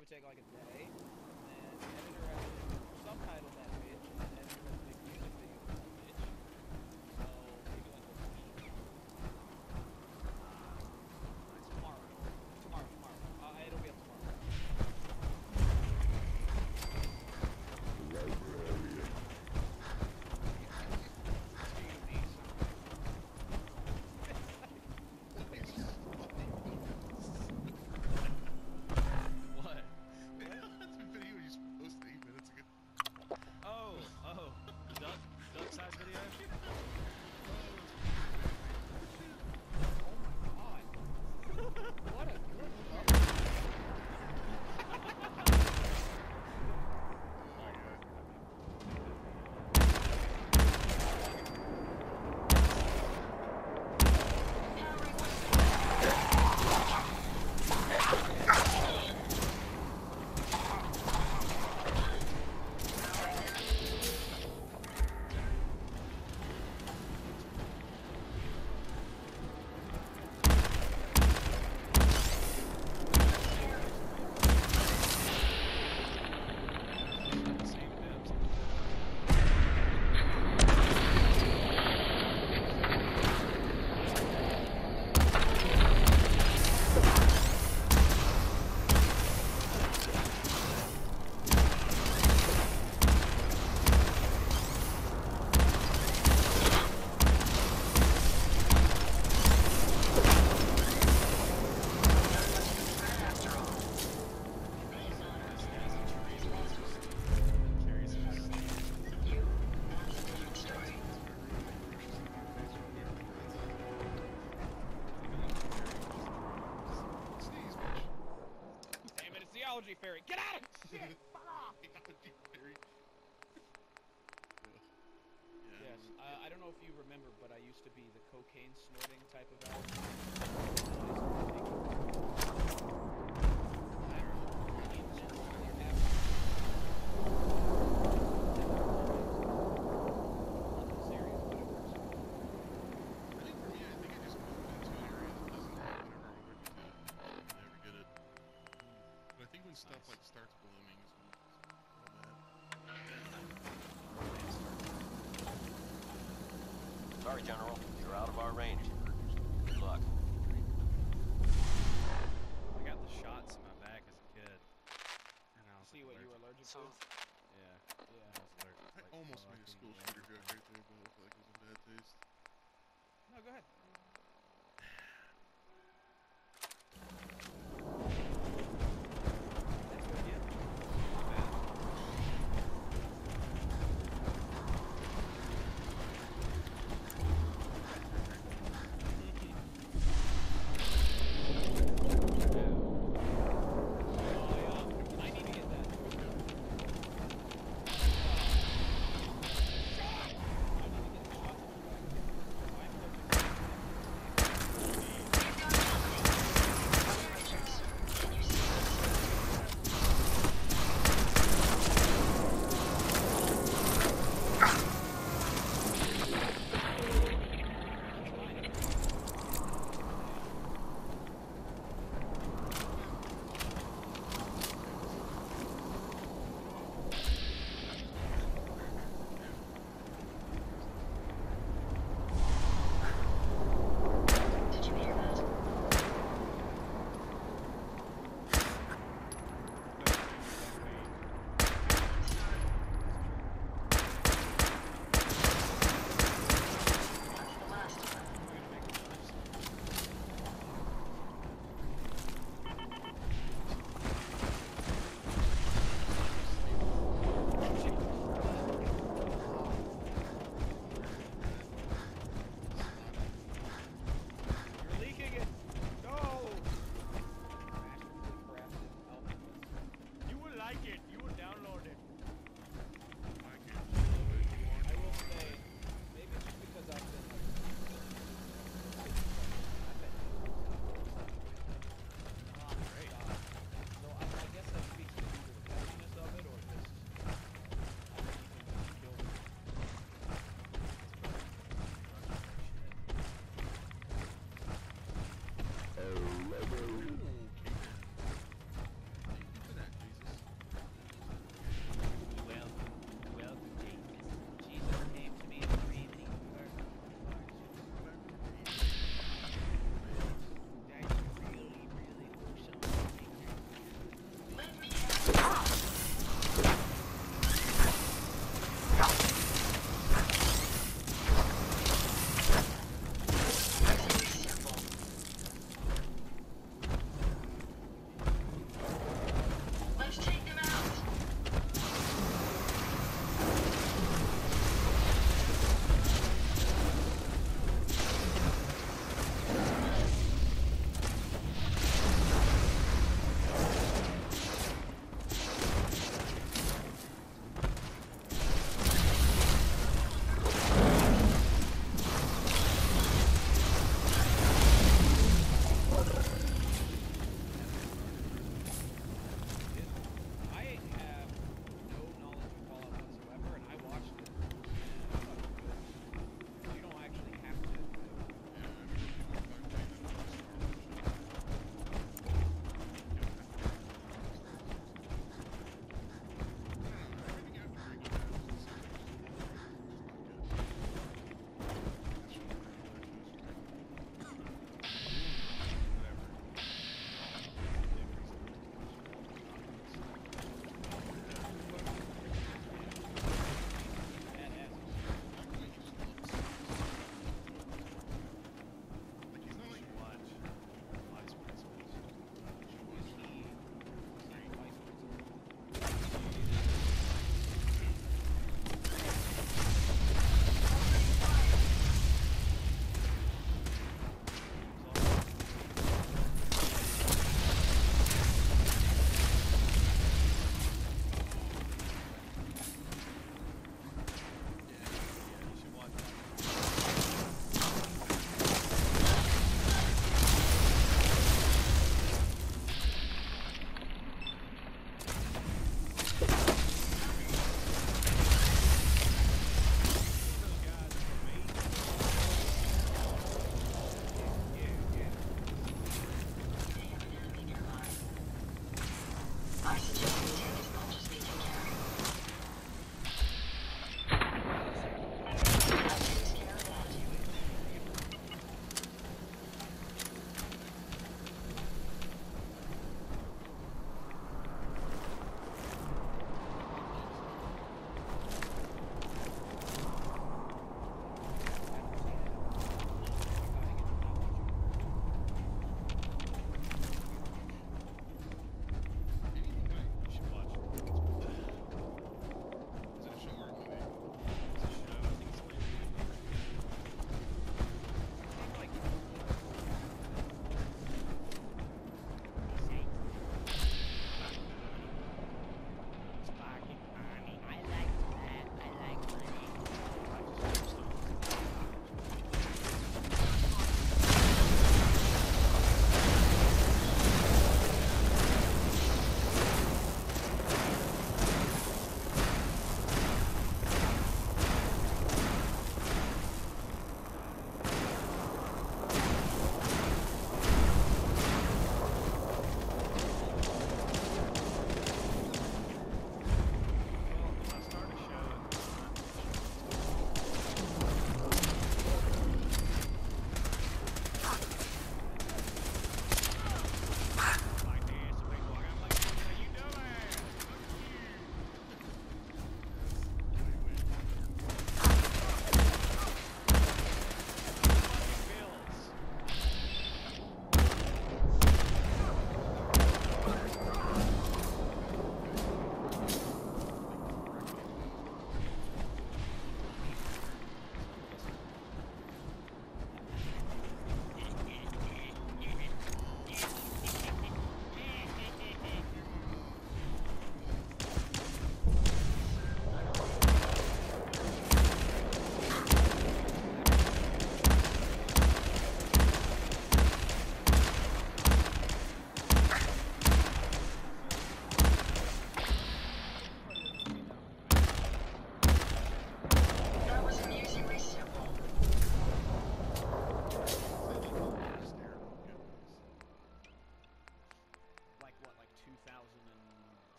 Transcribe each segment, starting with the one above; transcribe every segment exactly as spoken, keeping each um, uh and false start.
probably take like a day. And the editor has to subtitle that bitch, and the editor has to make music video for that bitch. So maybe like a week. Uh, tomorrow. Tomorrow, tomorrow. Uh, it'll be up tomorrow. Fairy, get out of shit! Fuck off! Fairy. Yeah, yes, I, I don't know if you remember, but I used to be the cocaine snorting type of elf. Stuff like starts blooming is when it's Sorry, General. You're out of our range. Good luck. I got the shots in my back as a kid. And I was See like what allergic. you were allergic so, to? Yeah. Yeah. I was allergic. I like, almost well, made a like school being shooter allergic joke to right there, but I feel like it was in bad taste. No, go ahead.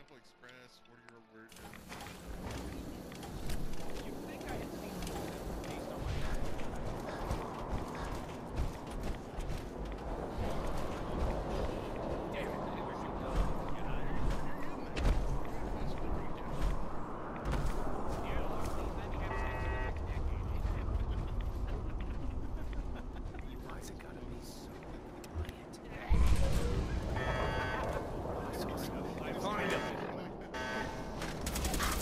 Pineapple Express, forty year old virgin. You think I had seen something based on my accent? Damn it, they were shooting up. Yeah, That's what they're doing. yeah, a lot of these men have sex in the next decade. You guys are gonna be so quiet. I saw something. Find him!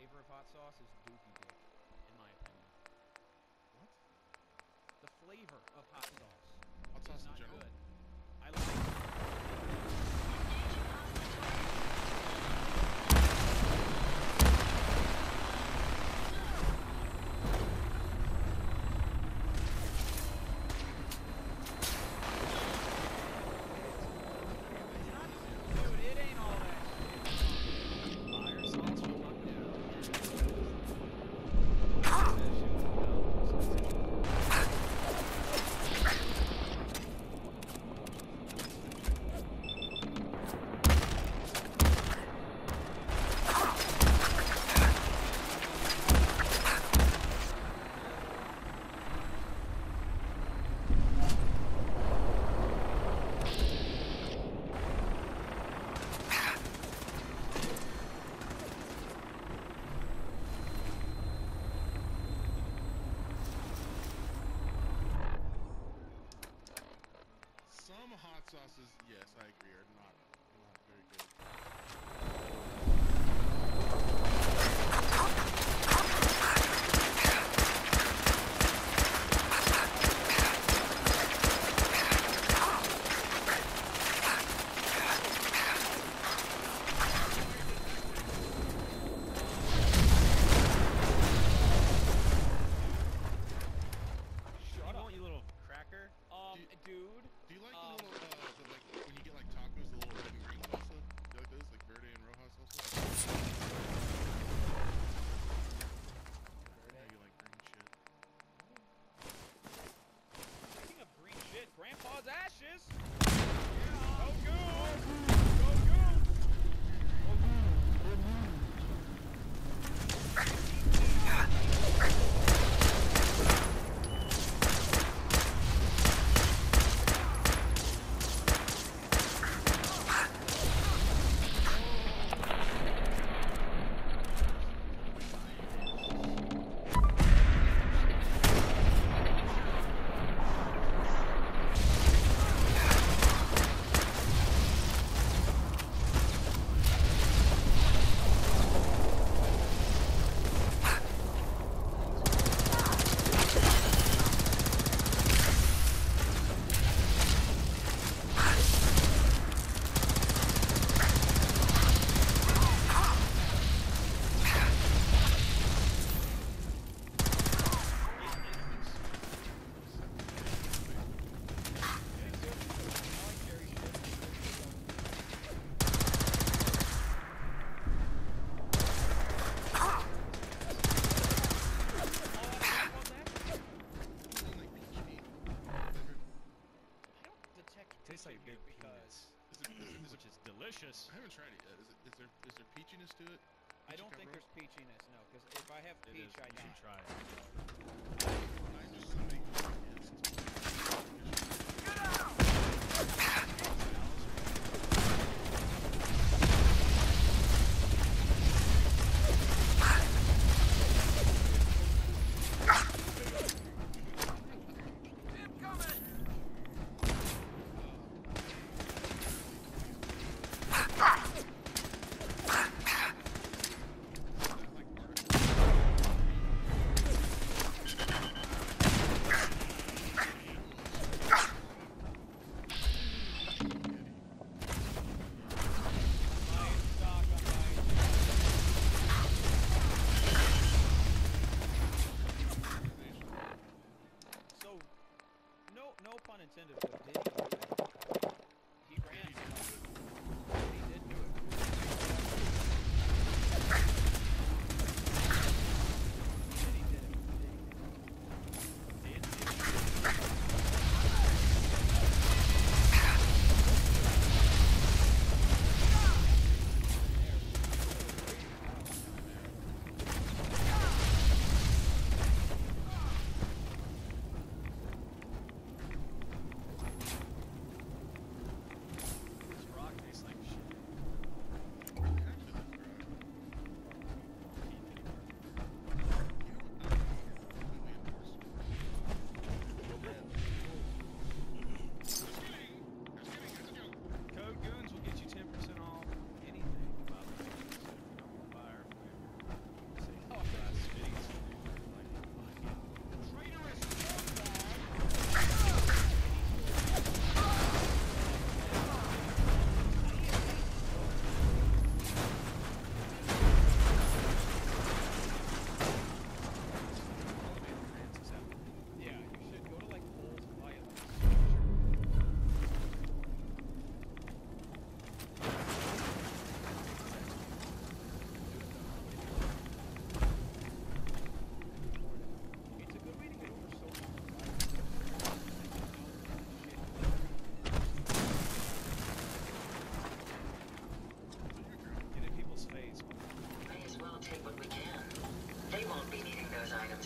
flavor of hot sauce is dookie dick, in my opinion. What? The flavor of hot sauce Hot is sauce in not general? good. I like it. Dude, it ain't all that shit. Fire sauce for taco? Some hot sauces, yes, I agree, are not not very good. Shut You up. want, you little cracker? Um, Do you- dude. Do you like Um, the little, uh, the, like, when you get like tacos, the little red and green salsa? Do you like those, like verde and roja salsa? Yeah, you like green shit. Speaking of green shit, Grandpa's ashes. Go Goons! Go Goons! Isn't like peach tea flavored? I don't detect Tastes like peach in big here because Is it, is it, is which it, is delicious. I haven't tried it yet. Is it, is there, is there peachiness to it? I Peachy don't think pepper? there's peachiness. No, because if I have It peach, is. I You should die. try it. I'm just somebody who's against. Shut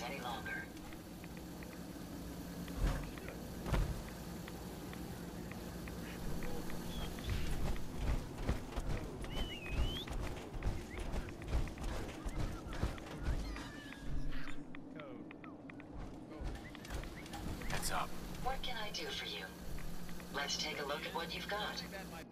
any longer. Heads up. What can I do for you? Let's take a look at what you've got. Something that my